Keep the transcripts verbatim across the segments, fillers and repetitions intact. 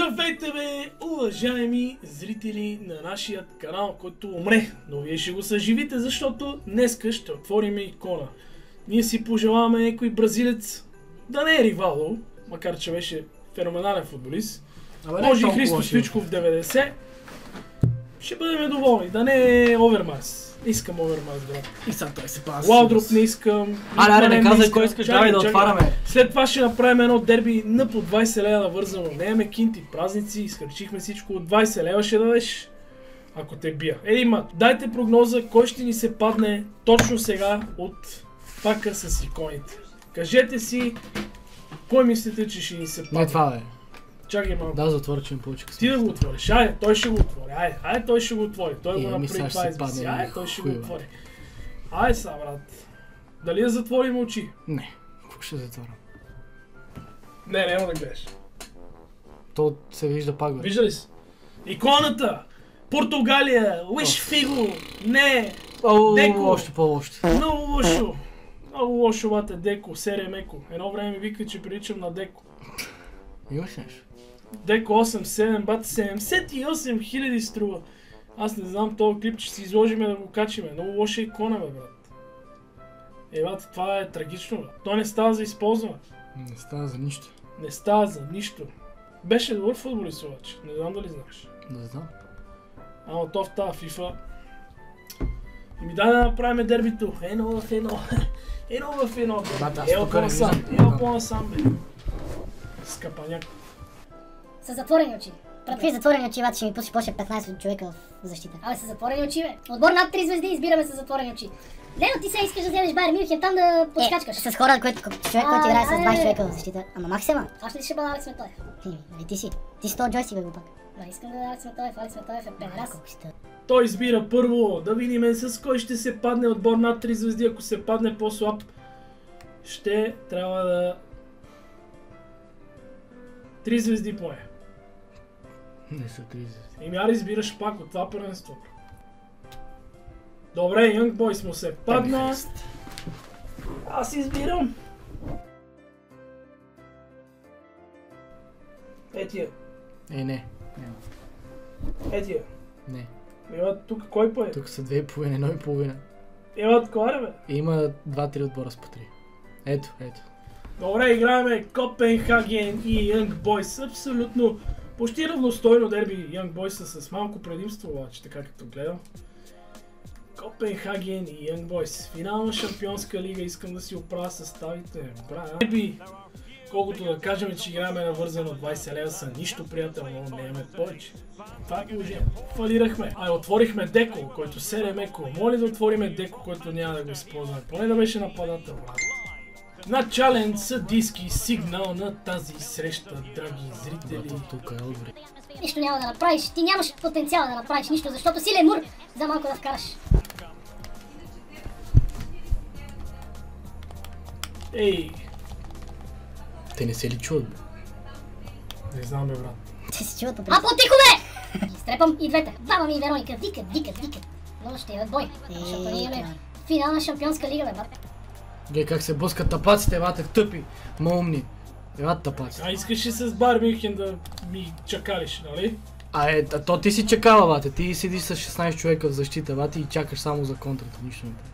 Здравейте бе, уважаеми зрители на нашия канал, който умре, но вие ще го съживите, защото днеска ще отворим икона. Ние си пожелаваме някой бразилец да не е Ривалдо, макар че беше феноменален футболист. Може и Христо Стоичков деветдесет. Ще бъдем доволни, да не е Овермарс. Искам Овермарс, брат. И сега той се паси. Лаудроп не искам. Аре, аре, не казай кой искаш, давай да отваряме. След това ще направим едно дерби на по двайсет лева навързано. Нямаме кинти, празници, изхарчихме всичко от двайсет лева ще дадеш. Ако те бия. Ей, мат, дайте прогноза, кой ще ни се падне точно сега от пака с иконите. Кажете си, кой мислите, че ще ни се падне? Не това бе. Чакай малко. Да, затворя, че ми получи късмет. Ти да го отвориш, айде, той ще го отвори, айде, айде, той ще го отвори, той Е, го ми направи сега ще това се избиси, падне, айде, той ще го хуй, бе. отвори. Айде са, брат. Дали да затворим очи? Не, какво ще затворя? Не, няма да гледаш. То се вижда пак бе. Вижда ли си? Иконата! Португалия! Луиш Фиго! Не! О, Деко! още по-лошо. Много лошо! Много лошо, бате, Деко, Сере Меко. Едно време ми вика, че приличам на Деко. Имаш нещо? Деко осем седем, бате, седемдесет и осем хиляди струва. Аз не знам този клип, че си изложиме да го качиме. Много лоша икона, бе, брат. Е, бате, това е трагично, бе. То не става за използване. Не става за нищо. Не става за нищо. Беше добър футболист обаче. Не знам дали знаеш. Не знам. Ама то в тази FIFA. И ми дай да направим дербито. Едно в едно. Едно в едно. Бата, аз Ело тук не по-насам. виждам. Ело по-насам, бе. Скъпаняк. С затворени очи. Какви затворени очи, ще ми пуснеш после петнайсет човека в защита. Абе, с затворени очи, бе. Отбор над три звезди избираме с затворени очи. Лено, ти сега искаш да вземеш Байер Мюнхен там да подскачкаш. Е, с хора, които, човек, който играе с двайсет човека в защита. Ама махи се, ма. Аз ще ще бъда Алекс Метоев. Хи, нали ти си? Ти си този джойстик, бе, го пак. Ма искам да бъда Алекс Метоев. Алекс Метоев е педерас. Той избира първо. Да видим с кой ще се падне отбор над три звезди. Ако се падне по-слаб, ще трябва да... три звезди поне. Не са три звезди. И мяра избираш пак от това първенство. Добре, Young Boys му се падна. Аз избирам. Етия. Е, не. Няма. Етия. Не. Ева тук кой пое? Тук са две и половина, едно и половина. Ева такова, бе? Има два-три отбора с по три. Ето, ето. Добре, играеме Копенхаген и Young Boys. Абсолютно почти равностойно дерби. Young Boys са с малко предимство, обаче, така като гледам. Копенхаген и Young Boys. Финална шампионска лига, искам да си оправя съставите. Дерби, колкото да кажем, че играем навързано двайсет лева са нищо приятел, но не имаме повече. Това е положение. Фалирахме. Ай, отворихме Деко, който Сере Меко. Моля да отвориме Деко, който няма да го използваме. Поне да беше нападател, брат. Начален съдийски сигнал на тази среща, драги зрители. Тук е отвори. Нищо няма да направиш. Ти нямаш потенциал да направиш нищо, защото си лемур за малко да вкараш. Ей, Те не се ли чуват, бе? не знам, бе, брат. Те си чуват по А, по-тихо, бе! Изтрепам и двете. Баба ми и Вероника викат, викат, викат. Но ще имат бой. Защото ние имаме финална шампионска лига, бе, брат. Гледай как се блъскат тапаците, бата, тъпи, маумни. Еват тапаци. А искаш ли с Байер Мюнхен да ми чакалиш, нали? А е, а то ти си чакала, бате, ти седиш с шестнайсет човека в защита, бате, и чакаш само за контрата, нищо не те.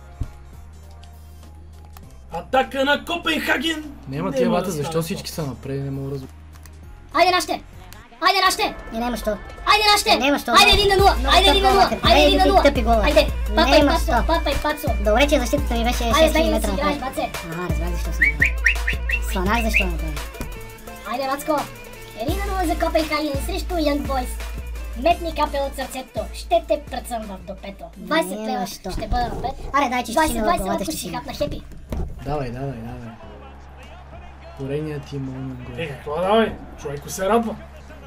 Атака на Копенхаген! Няма тия, бате, защо всички са напред, не мога да разбера. Айде нашите! Айде нашите! И няма що. Айде нашите! Няма що. Айде един на нула! Айде един на нула! Айде един на нула! Тъпи гола. Айде! Папа и Няма пацо! що. Папа и пацо! Добре, че защитата ми беше Айде, шест дай хиляди да метра си играеш, напред. баце! Ага, разбрах защо съм направил. Сланах защо направил. Айде, Мацко! Един на нула за Копенхаген срещу Young Boys. Метни капел от сърцето. Ще те пръцам в допето. двайсет Няма лева що. ще бъда напред. Аре, дай, че ще си двайсет на двайсет, главата ако ще ще си си. хапна хепи. Давай, давай, давай. Пореният ти момент го. Е, какво давай? Човеко се радва.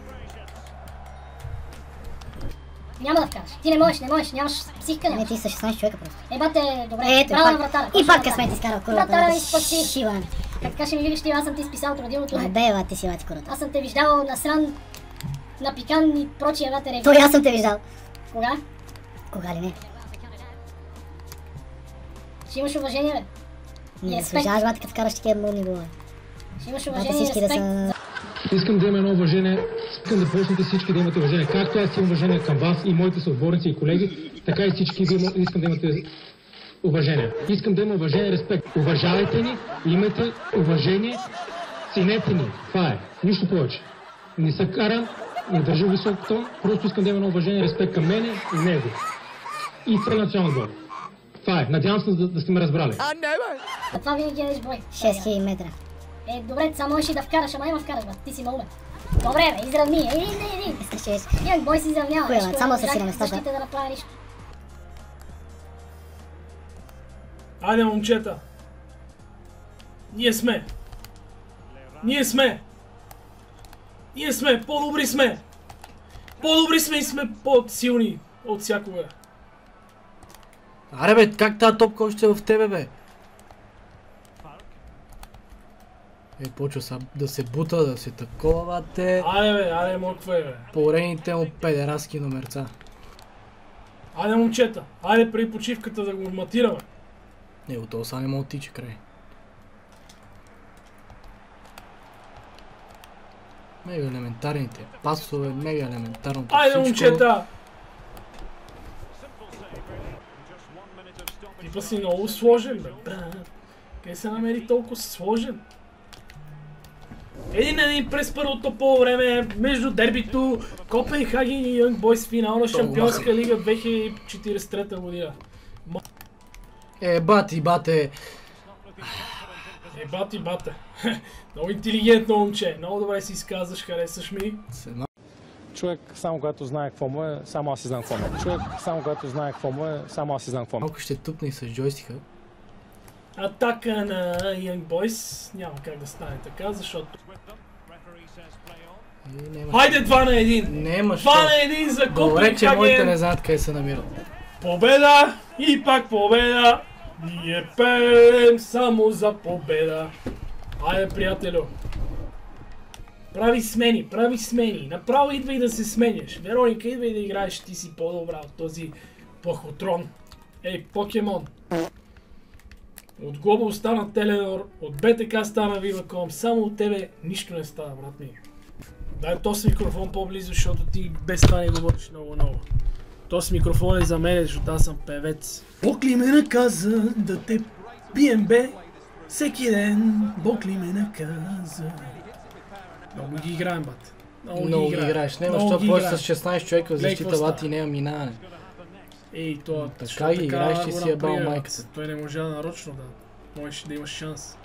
Няма да вкараш. Ти не можеш, не можеш, нямаш психика, Не, нямаш. ти са шестнайсет човека просто. Е, бате, добре, Ето, браво на пак- вратара. и точно пак вратара. късмет изкарал курвата. Вратара да ми спаси. Шива. Как така ще ми видиш ти, аз съм ти изписал от родилното Ай, ми. бе, бе, ти си лати курвата. Аз съм те виждавал насран, напикан и прочие ватере. Той аз съм те виждал. Кога? Кога ли не? Ще имаш уважение, бе. Не Респект. заслужаваш, бате, като вкараш такива мълни голове. Ще имаш Бате, уважение и всички да респект. са... Искам да има едно уважение Искам да почнете всички да имате уважение. Както аз имам уважение към вас и моите съотборници и колеги, така и всички ви искам да имате уважение. Искам да има уважение и респект. Уважавайте ни, имайте уважение, ценете ни. Това е. Нищо повече. Не се карам, не държа висок тон, просто искам да има уважение и респект към мене и него. И цел национален отбор. Това е. Надявам се да, да сте ме разбрали. А това винаги е бой. шест хиляди метра. Е, добре, само можеш и да вкараш, ама няма вкараш, брат. Ти си много. Добре, бе, изравни. Един, един, един. Янг Бойс изравнява. Кое, бе, само да се си на местата. Защита да направи нищо. Айде, момчета. Ние сме. Ние сме. Ние сме. По-добри сме. По-добри сме и сме по-силни от всякога. Аре бе, как тази топка още е в тебе бе? Е, почва са да се бута, да се такова, те. Айде бе, айде моква е бе. Порените му педераски номерца. Айде, момчета. Айде преди почивката да го матираме. Не, от това са не мога да тича край. Мега елементарните пасове, мега елементарното Айде, всичко. момчета! Типа си много сложен, бе, брат. Къде се намери толкова сложен? Един на един през първото по време между дербито Копенхаген и Янг Бойс финал на Шампионска лига две хиляди и четиридесет и трета година. Е, бати, бате. Е, бати, бате. Много интелигентно момче. Много добре си изказваш, харесаш ми. Човек, само когато знае какво му е, само аз си знам какво му е. Човек, само когато знае какво му е, само аз си знам какво му е. Малко ще тупне и с джойстика. Атака на Янг Бойс. Няма как да стане така, защото... Е, нема... Хайде два на един! Нема два що. на един за Добре, че моите не Копенхаген! знаят къде се намират. Победа и пак победа! Ние пеем само за победа! Айде, приятелю! Прави смени, прави смени. Направо идвай да се сменяш. Вероника, идвай да играеш, ти си по-добра от този плахотрон. Ей, покемон! От Глобал стана Теленор, от БТК стана Viva.com, само от тебе нищо не става, брат ми. Дай този микрофон по-близо, защото ти без това не говориш много-много. Този микрофон е за мен, защото аз съм певец. Бог ли ме наказа да те бием бе? Всеки ден Бог ли ме наказа? Много ги играем, бат. Много ги играеш. Нема, Много защото ги после играем. с шестнайсет човека в Гледай защита какво бати става. нея минаване. Ей, това... Така що ги играеш, че го си е бал направи, майката. бе? Той не можа нарочно да... Можеше да имаш шанс.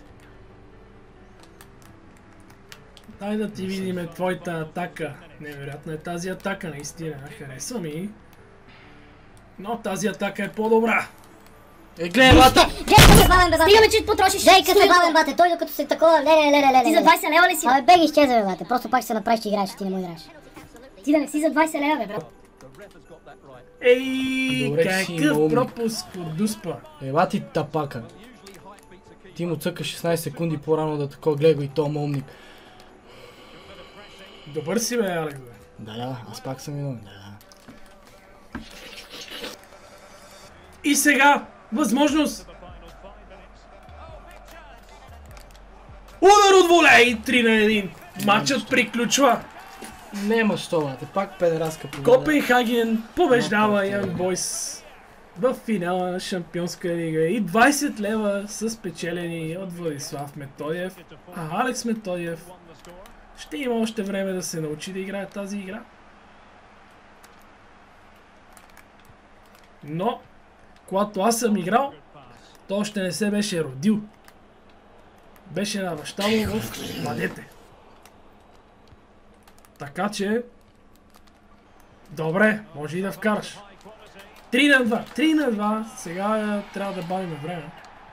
Дай да ти видим твоята атака. Невероятна е тази атака, наистина. Харесва ми. Но тази атака е по-добра. Е, гледай, бата! Гейка се бавен, бе, бате! Стигаме, че потрошиш. Гейка се студиото. бавен, бате! Той докато се такова, леле, леле, леле, Ти за леле. двайсет лева ли си? Абе, беги изчезва, бе, бате! Просто пак ще се направиш, че играеш, ти не му играеш. Ти да не си за двайсет лева, бе, брат. Ей, Добре, че си какъв умник. пропуск от Дуспа. Е, бати тапака. Ти му цъка шестнайсет секунди по-рано да такова гледа го и то умник. Добър си, бе, Алекс, бе. Да, да, аз пак съм виновен. Да, да. И сега, възможност. Удар от волей, три на един. Матчът приключва. Нема що, бате, пак педераска победа. Копенхаген побеждава Янг Бойс в финала на Шампионска лига и двайсет лева са спечелени от Владислав Методиев, а Алекс Методиев ще има още време да се научи да играе тази игра. Но, когато аз съм играл, то още не се беше родил. Беше на баща му в младете. Така че... Добре, може и да вкараш. три на два, три на два, сега е, трябва да бавим време.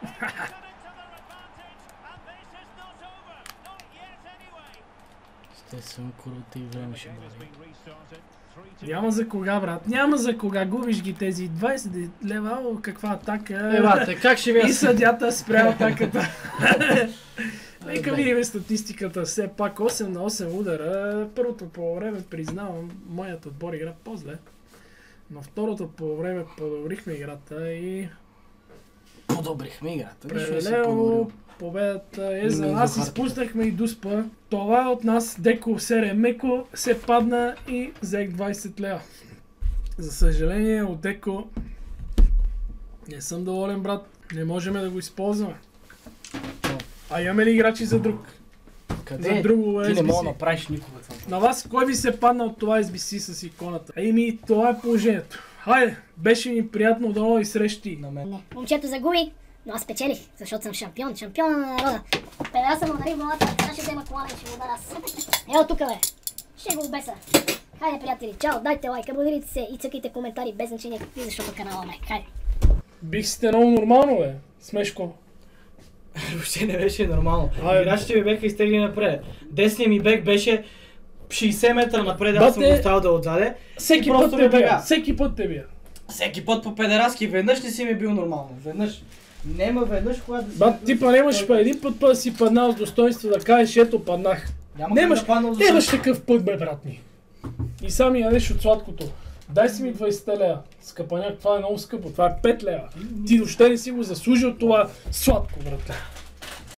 Естествено, курата и време ще бъде. Няма за кога, брат, няма за кога, губиш ги тези двайсет лева, о, каква атака. Е, бате, как ще ви И аз... съдята спря атаката. Нека видим статистиката, все пак осем на осем удара. Първото по време, признавам, моят отбор игра по-зле. Но второто по време подобрихме играта и... Подобрихме играта. Нищо не си Превелено, подобрил. победата е Има за и нас, до харта. изпуснахме и Дуспа. Това е от нас, Деко Сере Меко се падна и взех двайсет лева. За съжаление от Деко не съм доволен, брат, не можем да го използваме. А имаме ли играчи за друг? Къде? За друго Ти не Ес Би мога Си. да направиш никога това. На вас кой ви се падна от това Ес Би Си с иконата? Еми, това е положението. Хайде, беше ми приятно, до нови срещи. На мен. Не. Момчето загуби, но аз спечелих, защото съм шампион, шампиона на народа. Педера съм удари в главата, сега ще взема колана и ще го удара аз. Ето тук, бе. Ще го обеса. Хайде, приятели, чао, дайте лайк, абонирайте се и цъкайте коментари без значение какви, защото канала ме. Хайде. Бих сте много нормално, бе. Смешко. Въобще не беше нормално. Ай, Играчите ми беха изтегли напред. Десният ми бек беше шейсет метра напред, аз съм Бате, го оставил да отзаде. Всеки И просто път ме те бия. бега. Всеки път те бия. Всеки път по педераски, веднъж не си ми бил нормално. Веднъж. Нема веднъж, когато да си... Бат, ти па нямаш па един път па да си паднал с достоинство да кажеш, ето паднах. Няма Нямаш, да паднал за нямаш такъв път, бе, брат ми. И сам ядеш от сладкото. Дай си ми двайсет лева. Скъпаняк, това е много скъпо. Това е пет лева. Ти въобще не си го заслужил това сладко, брат.